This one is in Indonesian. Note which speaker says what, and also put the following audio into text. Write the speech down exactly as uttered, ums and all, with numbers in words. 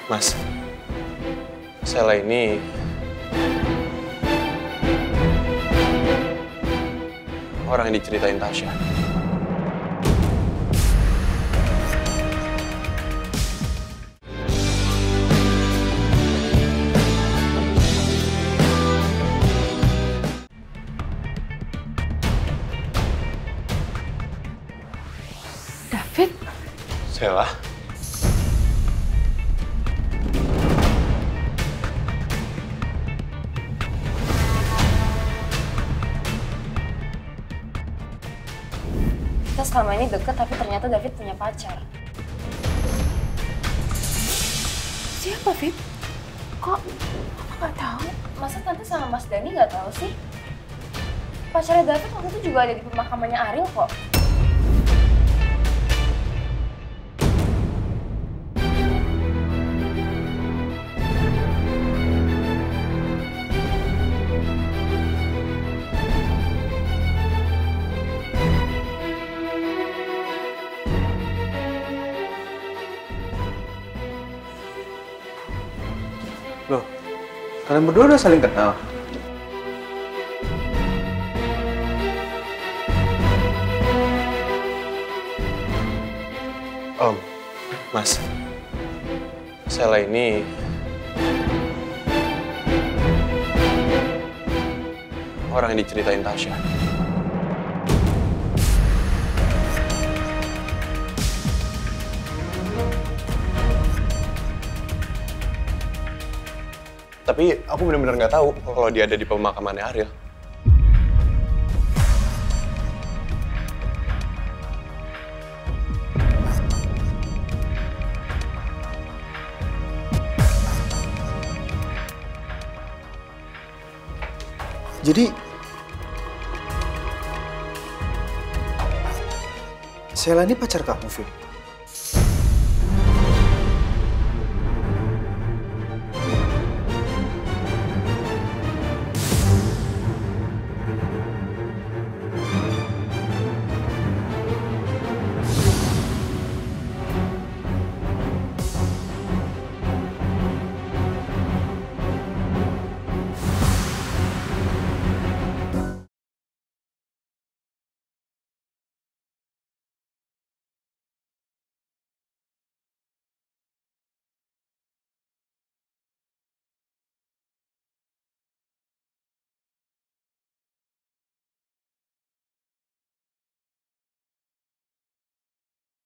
Speaker 1: Mas, Sela ini orang yang diceritain Tasya.
Speaker 2: David?
Speaker 1: Sela?
Speaker 2: Kita selama ini deket, tapi ternyata David punya pacar. Siapa, Fit? Kok Papa nggak tahu? Masa Tante sama Mas Dani nggak tahu sih? Pacarnya David waktu itu juga ada di pemakamannya Ariel kok.
Speaker 1: Loh, kalian berdua udah saling kenal? Om, Mas, Sela ini orang yang diceritain Tasya. Tapi aku benar-benar nggak tahu kalau dia ada di pemakamannya Ariel. Jadi, Sela ini pacar kamu, Fit?